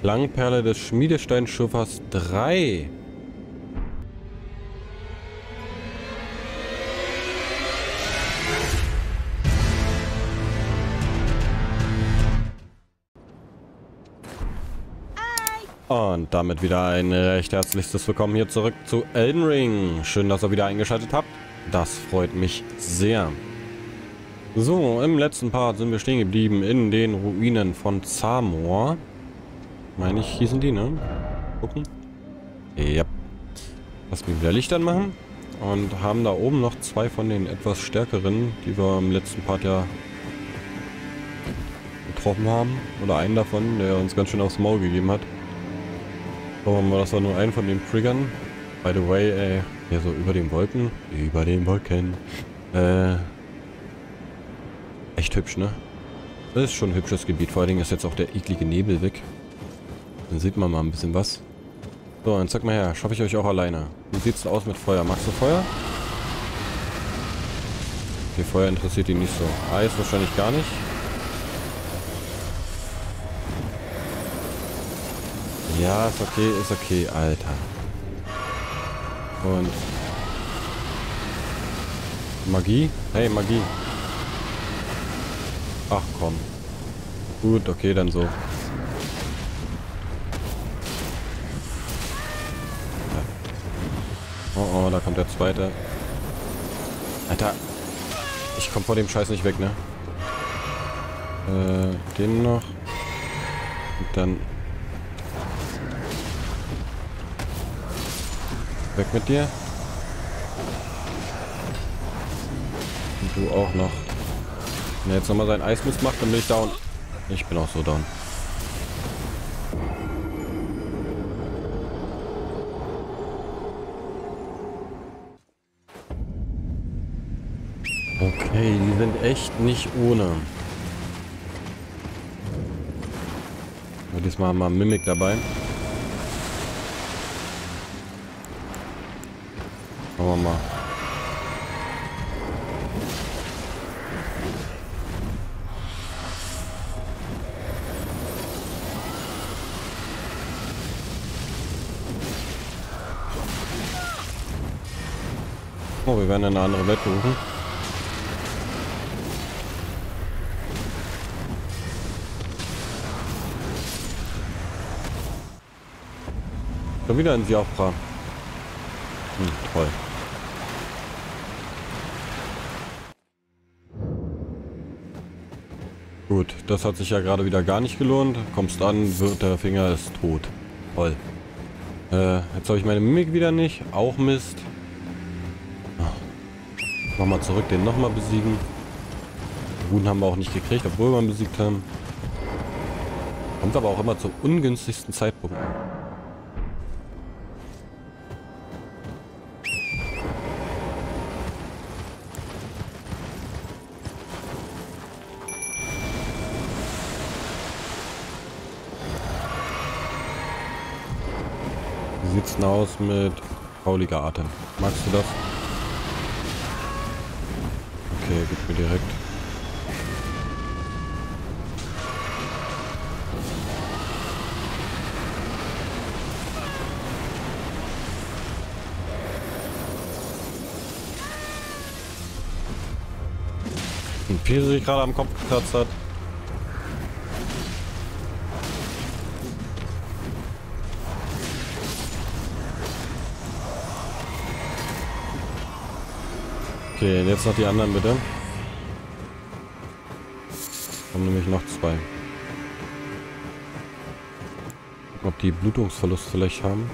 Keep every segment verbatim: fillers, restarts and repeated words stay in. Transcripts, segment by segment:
Langperle des Schmiedesteinschiffers drei. Und damit wieder ein recht herzliches Willkommen hier zurück zu Elden Ring. Schön, dass ihr wieder eingeschaltet habt. Das freut mich sehr. So, im letzten Part sind wir stehen geblieben in den Ruinen von Zamor. Meine ich, hießen die, ne? Gucken. Ja. Lass mich wieder Licht anmachen. Und haben da oben noch zwei von den etwas stärkeren, die wir im letzten Part ja getroffen haben. Oder einen davon, der uns ganz schön aufs Maul gegeben hat. Schauen wir mal, das war nur ein von den Triggern. By the way, ey, hier so über den Wolken. Über den Wolken. Äh. Echt hübsch, ne? Das ist schon ein hübsches Gebiet. Vor allen Dingen ist jetzt auch der eklige Nebel weg. Dann sieht man mal ein bisschen was. So, dann zeig mal her. Schaffe ich euch auch alleine. Wie sieht's aus mit Feuer? Magst du Feuer? Okay, Feuer interessiert ihn nicht so. Eis wahrscheinlich gar nicht. Ja, ist okay, ist okay, Alter. Und Magie? Hey, Magie. Ach komm. Gut, okay, dann so. Ja. Oh, oh, da kommt der zweite. Alter. Ich komm vor dem Scheiß nicht weg, ne? Äh, den noch. Und dann... Weg mit dir. Und du auch noch. Wenn er jetzt nochmal sein Eismist macht, dann bin ich down. Ich bin auch so down. Okay, die sind echt nicht ohne. Aber diesmal haben wir Mimik dabei. Schauen wir mal. Oh, wir werden in eine andere Welt berufen. Schon wieder in Siofra. Hm, toll. Gut, das hat sich ja gerade wieder gar nicht gelohnt. Kommst an, wird der Finger ist tot. Toll. Äh, jetzt habe ich meine Mimik wieder nicht. Auch Mist. Nochmal zurück, den nochmal besiegen. Den Runen haben wir auch nicht gekriegt, obwohl wir ihn besiegt haben. Kommt aber auch immer zum ungünstigsten Zeitpunkt. Wie sieht's denn aus mit fauliger Atem? Magst du das? Okay, gib mir direkt. Ein Pire sich gerade am Kopf gekratzt hat. Okay, jetzt noch die anderen bitte. Kommen nämlich noch zwei. Gucken, ob die Blutungsverlust vielleicht haben.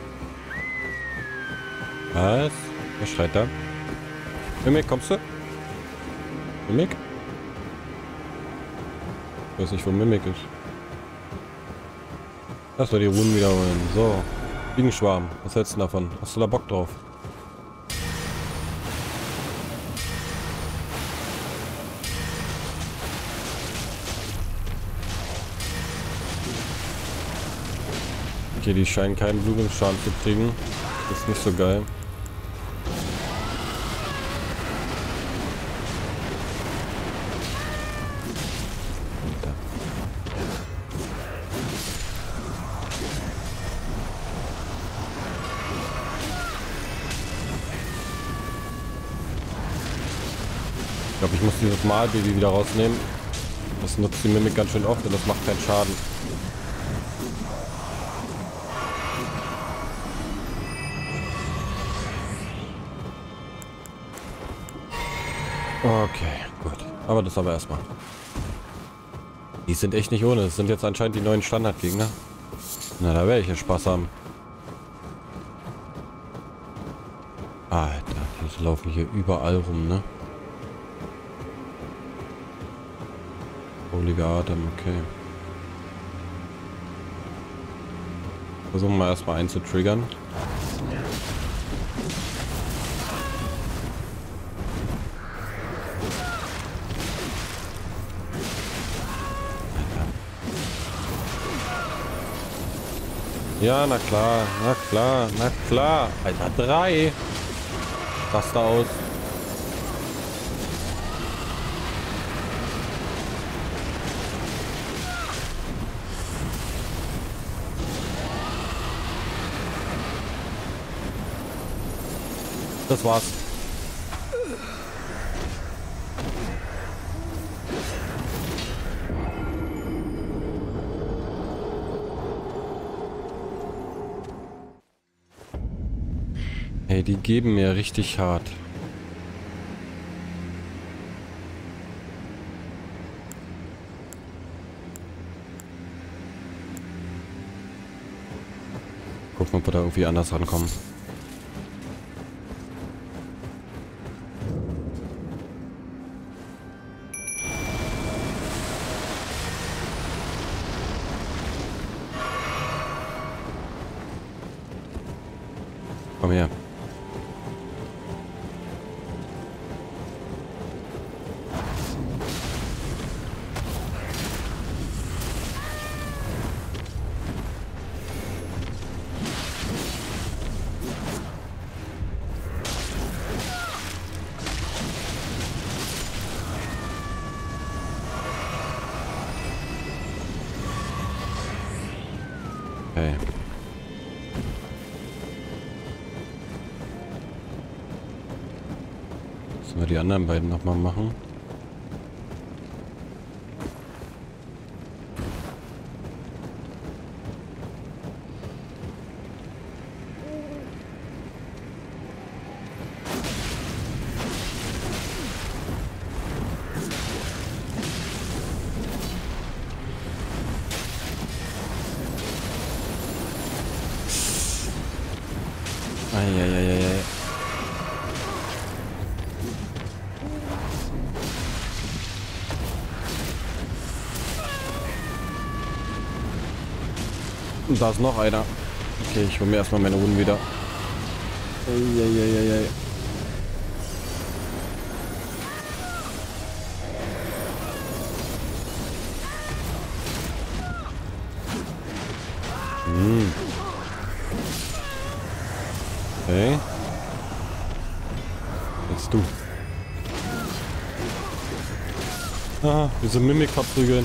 Was? Wer schreit da? Mimik, kommst du? Mimik? Ich weiß nicht, wo Mimik ist. Lass mal die Runen wiederholen. So. Fliegenschwarm. Was hältst du davon? Hast du da Bock drauf? Okay, die scheinen keinen Blutungsschaden zu kriegen. Das ist nicht so geil. glaube, ich muss dieses Malbaby wieder rausnehmen. Das nutzt die Mimik ganz schön oft und das macht keinen Schaden. Okay, gut. Aber das aber erstmal. Die sind echt nicht ohne. Das sind jetzt anscheinend die neuen Standardgegner. Na, da werde ich ja Spaß haben. Alter, die laufen hier überall rum, ne? Wohliger Atem, okay. Versuchen wir erstmal einen zu triggern. Ja, na klar, na klar, na klar. Alter, drei. Was da aus? Das war's. Hey, die geben mir richtig hart. Gucken, ob wir da irgendwie anders rankommen. Komm her. Okay. Müssen wir die anderen beiden noch mal machen? Eieieiei. Und da ist noch einer. Okay, ich hole mir erstmal meine Runden wieder. Eieieiei. Hm. Okay. Jetzt du. Ah, diese Mimik verprügeln.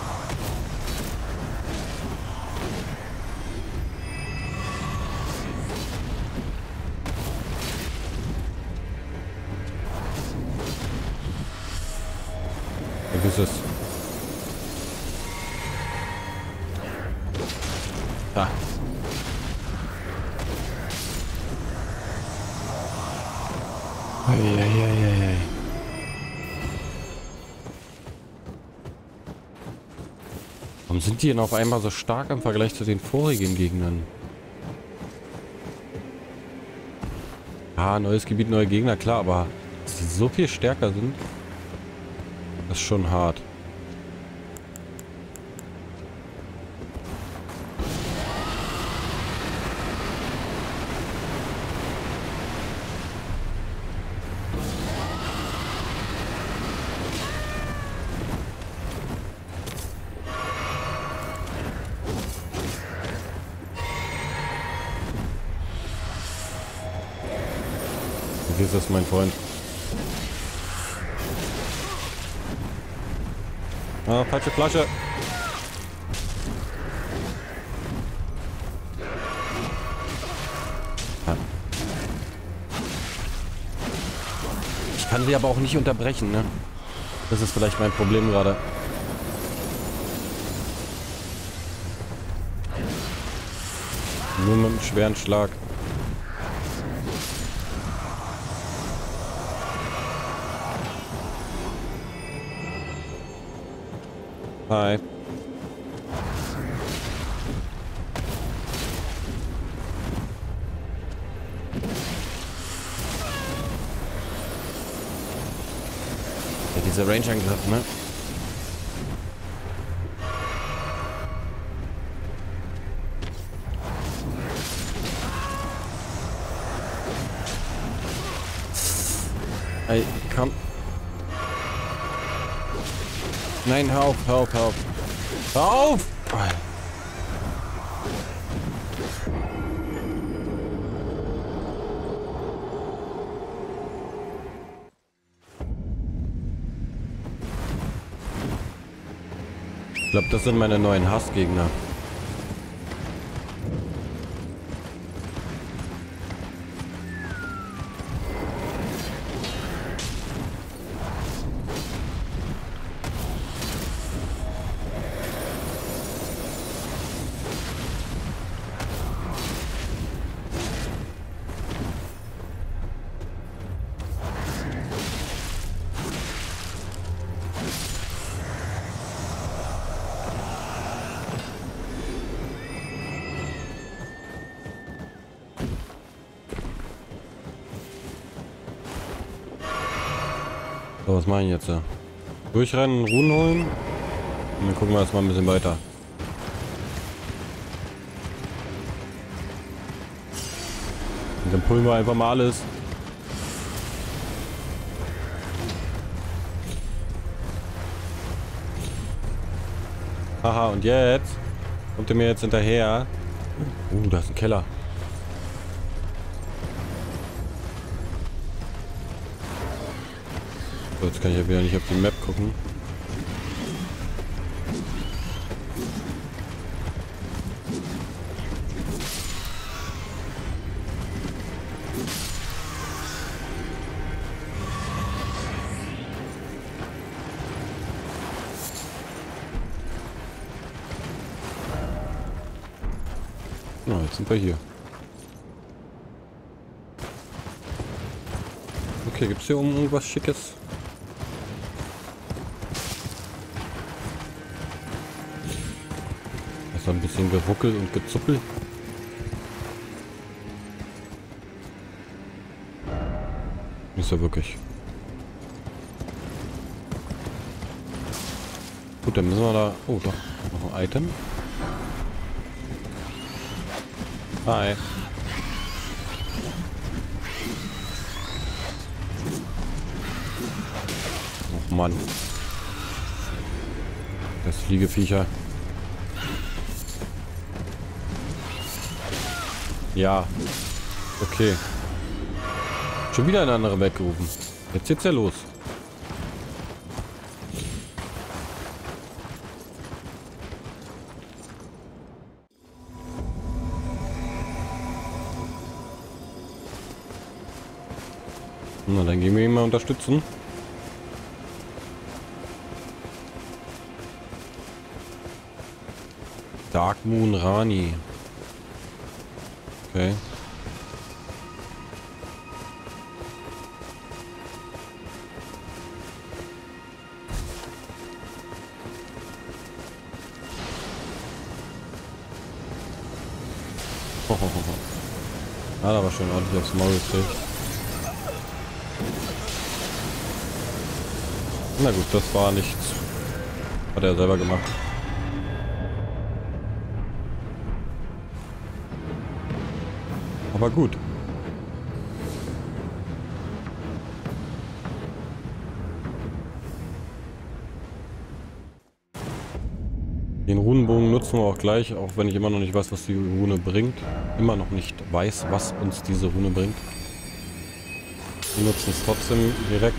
Vergiss es. Da. Eieieiei. Warum sind die denn auf einmal so stark im Vergleich zu den vorigen Gegnern? Ah, neues Gebiet, neue Gegner, klar, aber dass die so viel stärker sind, das ist schon hart. Vergiss es, mein Freund. Ah, falsche Flasche. Ah. Ich Ich kann sie aber auch nicht unterbrechen, ne? Das ist vielleicht mein Problem gerade. Nur mit einem schweren Schlag. Hi. Ja, dieser Range-Angriff, ne? Ey, komm. Nein, hör auf, hör auf, hör auf. Hör auf! Ich glaube, das sind meine neuen Hassgegner. So, was mache ich jetzt? Durchrennen, Ruhen holen. Und dann gucken wir erstmal ein bisschen weiter. Und dann pullen wir einfach mal alles. Haha, und jetzt? Kommt ihr mir jetzt hinterher? Uh, da ist ein Keller. So, jetzt kann ich ja wieder nicht auf die Map gucken. Na, jetzt sind wir hier. Okay, gibt es hier oben irgendwas Schickes? Das ist ein bisschen geruckelt und gezuppelt. Nicht so wirklich. Gut, dann müssen wir da... Oh, doch. Noch ein Item. Hi. Oh Mann. Das Fliegeviecher. Ja. Okay. Schon wieder eine andere weggerufen. Jetzt geht's ja los. Na, dann gehen wir ihn mal unterstützen. Dark Moon Rani. Okay. Ho, ho, ho, ho. Hat aber schon ordentlich aufs Maul gekriegt. Na gut, das war nichts. Hat er selber gemacht. Aber gut. Den Runenbogen nutzen wir auch gleich, auch wenn ich immer noch nicht weiß, was die Rune bringt. Immer noch nicht weiß, was uns diese Rune bringt. Wir nutzen es trotzdem direkt.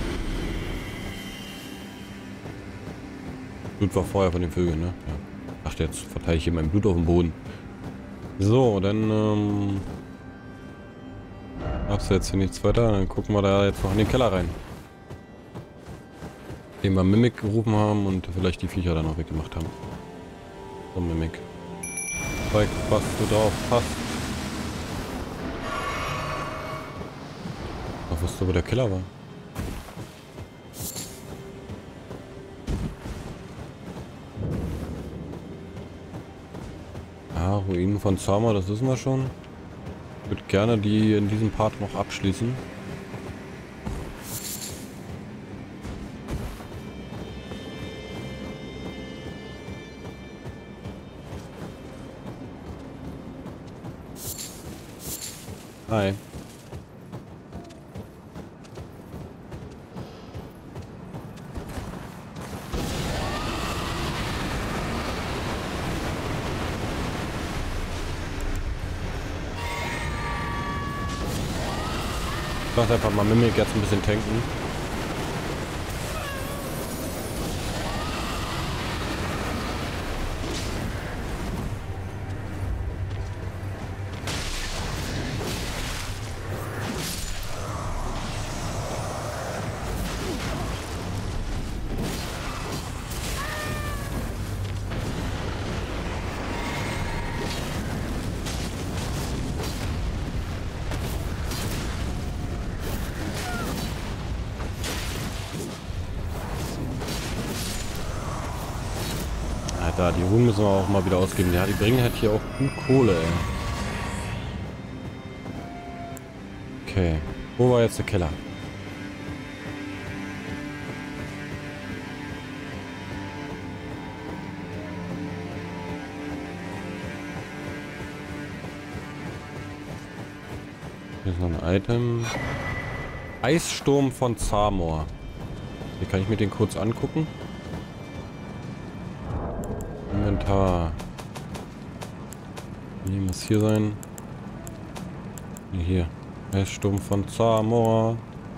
Blut war vorher von den Vögeln, ne? Ja. Ach, jetzt verteile ich hier mein Blut auf den Boden. So, dann, ähm... Gab's jetzt hier nichts weiter? Dann gucken wir da jetzt noch in den Keller rein. Den wir Mimic gerufen haben und vielleicht die Viecher dann noch weggemacht haben. So, Mimic. Zeig, was du drauf hast. Ich wusste, wo der Killer war. Ah, Ruinen von Zama, das wissen wir schon. Ich würde gerne die in diesem Part noch abschließen. Hi. Lass einfach mal Mimic jetzt ein bisschen tanken. Da, die Ruhen müssen wir auch mal wieder ausgeben. Ja, die bringen halt hier auch gut Kohle, ey. Okay. Wo war jetzt der Keller? Hier ist noch ein Item. Eissturm von Zamor. Hier kann ich mir den kurz angucken. Inventar. Hier muss hier sein. Hier. Eissturm von Zamor.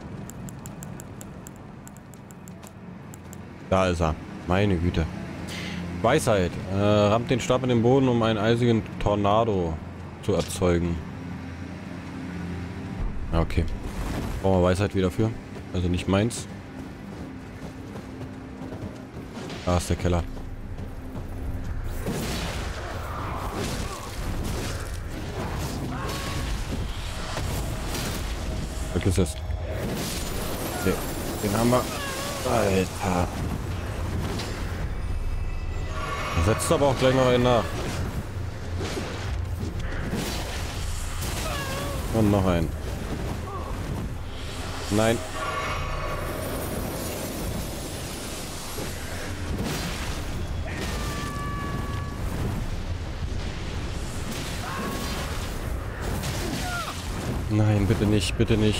Da ist er. Meine Güte. Weisheit. Äh, rammt den Stab in den Boden, um einen eisigen Tornado zu erzeugen. Ja, okay. Brauchen wir Weisheit wieder für. Also nicht meins. Da ist der Keller. Was ist das? Okay. Den haben wir. Alter. Da setzt aber auch gleich noch einen nach. Und noch einen. Nein. Nein, bitte nicht, bitte nicht.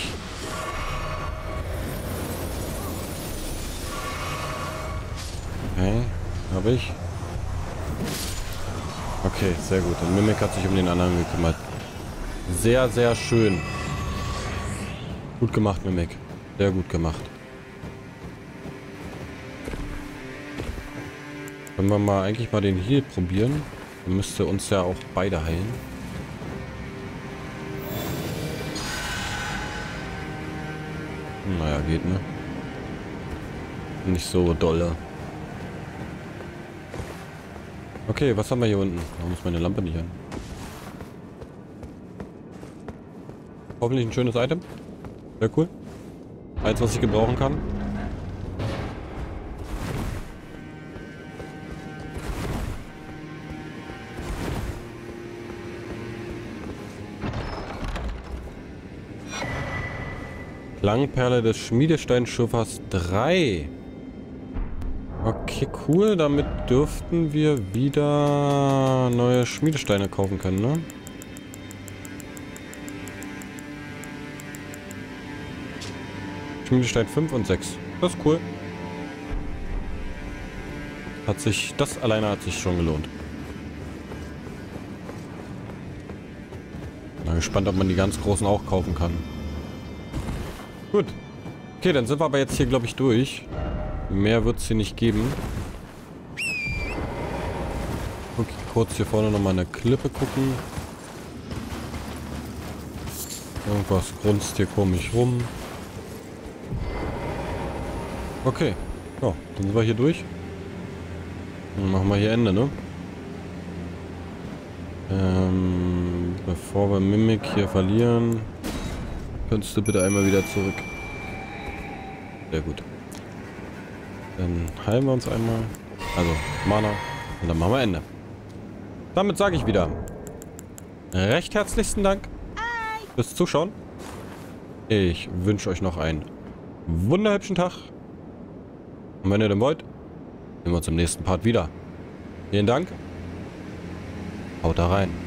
Okay, habe ich. Okay, sehr gut. Und Mimic hat sich um den anderen gekümmert. Sehr, sehr schön. Gut gemacht, Mimic. Sehr gut gemacht. Können wir mal eigentlich mal den Heal probieren? Dann müsste uns ja auch beide heilen. Naja, geht, ne? Nicht so dolle. Okay, was haben wir hier unten? Warum ist meine Lampe nicht an? Hoffentlich ein schönes Item. Sehr cool. Eins, was ich gebrauchen kann. Klangperle des Schmiedesteinschiffers drei. Okay, cool. Damit dürften wir wieder neue Schmiedesteine kaufen können, ne? Schmiedestein fünf und sechs. Das ist cool. Hat sich, das alleine hat sich schon gelohnt. Mal gespannt, ob man die ganz großen auch kaufen kann. Gut. Okay, dann sind wir aber jetzt hier, glaube ich, durch. Mehr wird es hier nicht geben. Okay, kurz hier vorne nochmal eine Klippe gucken. Irgendwas grunzt hier komisch rum. Okay. Ja, dann sind wir hier durch. Dann machen wir hier Ende, ne? Ähm, bevor wir Mimik hier verlieren, könntest du bitte einmal wieder zurück. Sehr gut. Dann heilen wir uns einmal. Also, Mana. Und dann machen wir Ende. Damit sage ich wieder recht herzlichsten Dank fürs Zuschauen. Ich wünsche euch noch einen wunderhübschen Tag. Und wenn ihr denn wollt, sehen wir uns im nächsten Part wieder. Vielen Dank. Haut da rein.